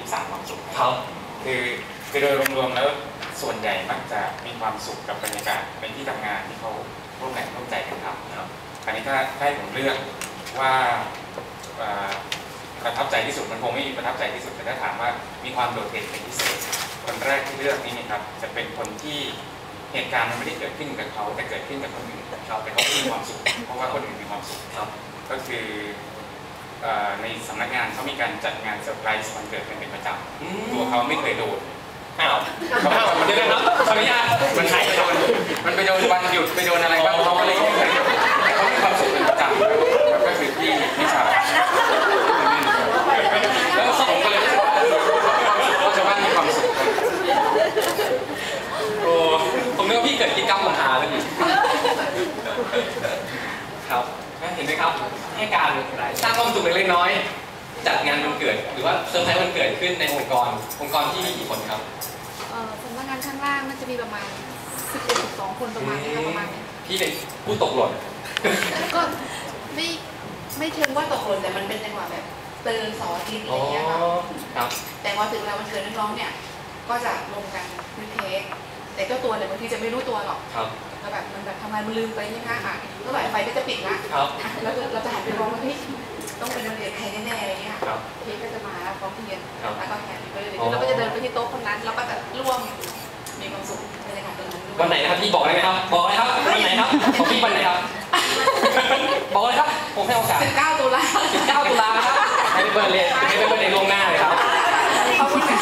ที่สร้างความสุขครับคือโดยรวมๆแล้วส่วนใหญ่มักจะมีความสุขกับบรรยากาศเป็นที่ทำงานที่เขาร่วมแรงร่วมใจกันทำครับคราวนี้ถ้าให้ผมเลือกว่าประทับใจที่สุดมันคงไม่มีประทับใจที่สุดแต่ถ้าถามว่ามีความโดดเด่นเป็นพิเศษคนแรกที่เลือกนี่นะครับจะเป็นคนที่เหตุการณ์มันไม่ได้เกิดขึ้นกับเขาแต่เกิดขึ้นกับคนอื่นครับแต่เขามีความสุขเพราะว่าคนอื่นมีความสุขครับก็คือในสำนักงานเขามีการจัดงานเซอร์ไพรส์วันเกิดเป็นประจำตัวเขาไม่เคยโดนมันจะได้รับขออนุญาตมันไปโดนวันหยุดไปโดนอะไรบ้างเขาก็เลยไม่เคยแต่เขามีความสุขเป็นประจำก็คือพี่ชายแล้วผมก็เลยเขาชาวบ้านมีความสุขโอ้ผมนึกว่าพี่เกิดกิจกรรมของหาเลยครับเห็นไหมครับให้การสร้างความสุขเล็กน้อยจัดงานวันเกิดหรือว่าเซอร์ไพรส์วันเกิดขึ้นในองค์กรที่มีกี่คนครับสำนักงานข้างล่างน่าจะมีประมาณ11-12 คนประมาณนี้ประมาณนี้พี่เป็นผู้ตกหล่นก็ไม่เชิงว่าตกหล่นแต่มันเป็นจังหวะแบบเตือนสอนทีอะไรอย่างเงี้ยครับแต่พอถึงเวลาวันเกิดน้องๆเนี่ยก็จะลงกันซื้อเค้กแต่เจ้าตัวเนี่ยบางทีจะไม่รู้ตัวหรอกก็แบบมันแบบทำงานมันลืมไปนี่ค่ะก็แบบไฟก็จะปิดละแล้วเราจะหันไปมองว่าที่ต้องเป็นวันเกิดใครแน่ๆอะไรเงี้ยเค้กก็จะมาพร้อมเทียนแล้วก็แฮปปี้เบิร์ธเดย์เราก็จะเดินไปที่โต๊ะคนนั้นแล้วก็จะร่วมมีความสุขในรายการตรงนั้นวันไหนนะครับพี่บอกเลยนะครับบอกเลยครับวันไหนครับของพี่วันไหนครับบอกเลยครับผมให้โอกาส 19 ตุลาครับให้เบิร์ธเดย์ล่วงหน้าเลยครับขอบคุณค่ะ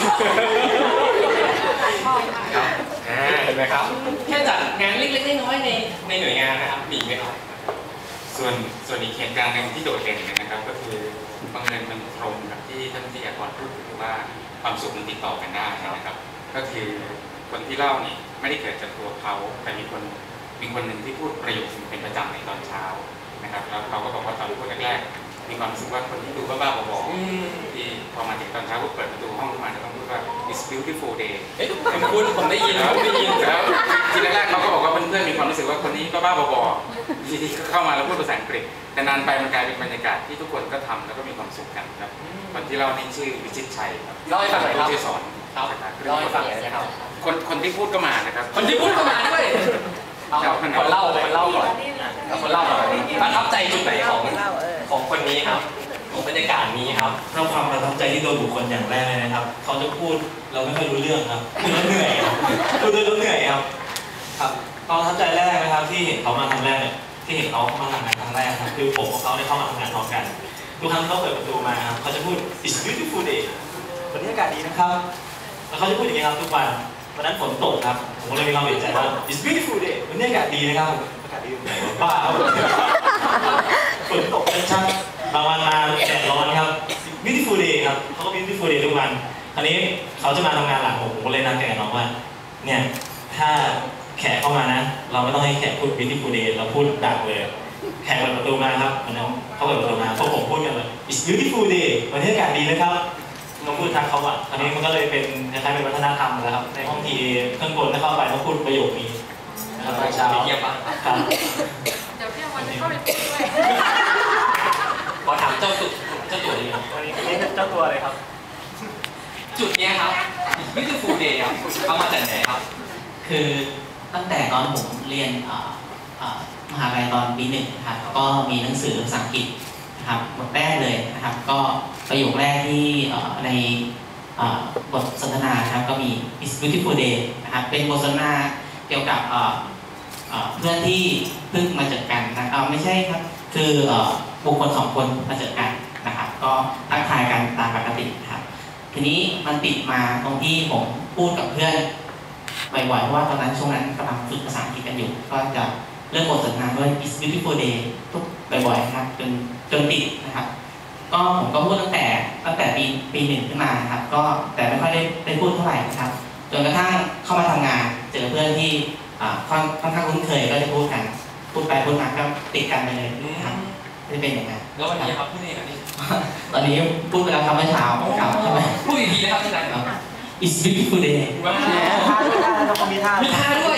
เห็นไหมครับแค่จัดงานเล็กๆน้อยๆในหน่วยงานนะครับมีไหมครับส่วนอีกเหตุการณ์หนึ่งที่โดดเด่นนะครับก็คือบังเอิญมันตรงกับที่ท่านวิทยากรพูดถึงว่าความสุขมันติดต่อกันได้นะครับก็คือคนที่เล่านี่ไม่ได้เกิดจากตัวเขาแต่มีคนหนึ่งที่พูดประโยคเป็นประจำในตอนเช้านะครับแล้วเขาก็บอกว่าตอนพูดแรกๆมีความรู้สึกว่าคนที่ดูบ้าๆบอๆที่พอมาถึงตอนเช้าก็เปิดประตูห้องขึ้นมาแล้วต้องพูดว่า it's beautiful day ผมได้ยินแล้วทีแรกเขาก็บอกว่าเพื่อนๆมีความรู้สึกว่าคนนี้บ้าๆบอๆทีก็เข้ามาแล้วพูดภาษาอังกฤษแต่นานไปมันกลายเป็นบรรยากาศที่ทุกคนก็ทำแล้วก็มีความสุขกันครับคนที่เล่านี่ชื่อวิชิตชัยครับเล่าให้ฟังหน่อยครับชื่อสอนเล่าให้ฟังหน่อยนะครับคนที่พูดก็มานะครับคนที่พูดก็มาด้วยคนเล่าก่อนประทับใจจุดไหนของคนนี้ครับของบรรยากาศนี้ครับเราความประทับใจที่โดนบุคคลอย่างแรกเลยนะครับเขาจะพูดเราไม่ค่อยรู้เรื่องครับพูดแล้วเหนื่อยครับพูดแล้วเหนื่อยครับความประทับใจแรกนะครับที่เห็นเขามาครั้งแรกที่เห็นเขาเข้ามาทำงานครั้งแรกครับคือผมกับเขาได้เข้ามาทำงานพร้อมกันทุกครั้งเขาเปิดประตูมาครับเขาจะพูด it's beautiful day บรรยากาศดีนะครับแล้วเขาจะพูดอย่างนี้ครับทุกวันวันนั้นฝนตกครับผมก็เลยมีความเห็นใจว่า it's beautiful day บรรยากาศดีนะครับอากาศดีตรงไหนวะบ้าฝนตกชัดบางวันมาแดดร้อนครับ beautiful day ครับเขาก็ beautiful day ทุกวันคราวนี้เขาจะมาทำงานหลังผมก็เลยนัดกันกับน้องว่าเนี่ยถ้าแขกเข้ามานะเราไม่ต้องให้แขกพูด beautiful day เราพูดดังเลยแขกเปิดประตูมาครับวันนั้นเขาเปิดประตูมาพวกผมพูดกันเลย it's beautiful day บรรยากาศดีนะครับเราพูดทักเขาอ่ะคราวนี้มันก็เลยเป็นคล้ายๆเป็นวัฒนธรรมนะครับในห้องทีข้างบนถ้าเข้าไปต้องพูดประโยคนี้นะครับตอนเช้าเยี่ยมมากเดี๋ยวพี่วันนี้ก็ไปพูดด้วยขอถามเจ้าตัวนี้ครับวันนี้เจ้าตัวเลยครับจุดนี้ครับbeautiful day ครับเอามาจากไหนครับคือตั้งแต่ตอนผมเรียนมหาลัยตอนปี 1นะครับก็มีหนังสือภาษาอังกฤษนะครับบทแรกเลยนะครับก็ประโยคแรกที่ในบทสนทนาครับก็มี it's beautiful day นะครับเป็นบทสนทนาเกี่ยวกับเพื่อนที่เพิ่งมาเจอกันนะไม่ใช่ครับคือบุคคล2 คนมาเจอกันนะครับก็ทักทายกันตามปกติครับทีนี้มันติดมาตรงที่ผมพูดกับเพื่อนบ่อยๆเพราะว่าตอนนั้นช่วงนั้นกำลังฝึกภาษาอังกฤษกันอยู่ก็จะเรื่องบทสนทนาด้วย it's beautiful day ทุกบ่อยๆครับจนติดนะครับก็ผมก็พูดตั้งแต่ปี 1ขึ้นมาครับก็แต่ไม่ค่อยได้พูดเท่าไหร่ครับจนกระทั่งเข้ามาทำงานเจอเพื่อนที่ค่อนข้างคุ้นเคยก็จะพูดกันพูดไปพูดมาก็ติดกันไปเลยครับจะเป็นอย่างนั้นแล้ววันนี้ครับพูดเองครับนี่ตอนนี้พูดไปแล้วครับเมื่อเช้าใช่ไหมพูดอีกทีนะครับที่ไหนครับ it's beautiful day มีท่าด้วย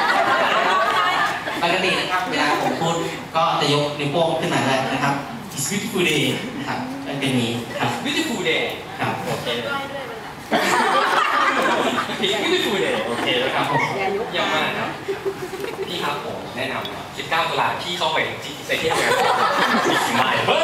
ปกตินะครับเวลาผมพูดก็จะยกนิ้วโป้งขึ้นมาเลยนะครับ it's beautiful day นะครับเป็นนี้ครับ beautiful day ครับโอเค beautiful day โอเคนะครับผมเยี่ยมมากครับพี่ครับผมแนะนำ19 ตุลาพี่เข้าไปที่ทำงานพี่ขี่ม้าเฮ้ย